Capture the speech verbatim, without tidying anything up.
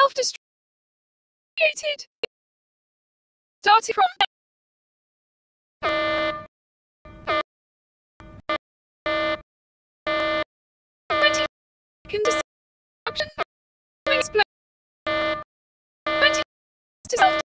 self-destruct created. Starting from twenty second destruction. Explode. twenty to self